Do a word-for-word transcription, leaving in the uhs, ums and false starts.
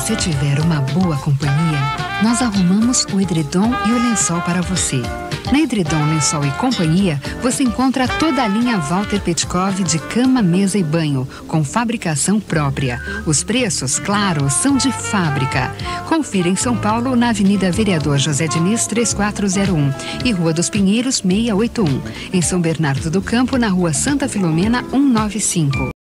você tiver uma boa companhia, nós arrumamos o edredom e o lençol para você. Na Edredom, Lençol e Companhia, você encontra toda a linha Walter Petkov de cama, mesa e banho, com fabricação própria. Os preços, claro, são de fábrica. Confira em São Paulo, na Avenida Vereador José Diniz, três quatro zero um e Rua dos Pinheiros, seiscentos e oitenta e um. Em São Bernardo do Campo, na Rua Santa Filomena, cento e noventa e cinco.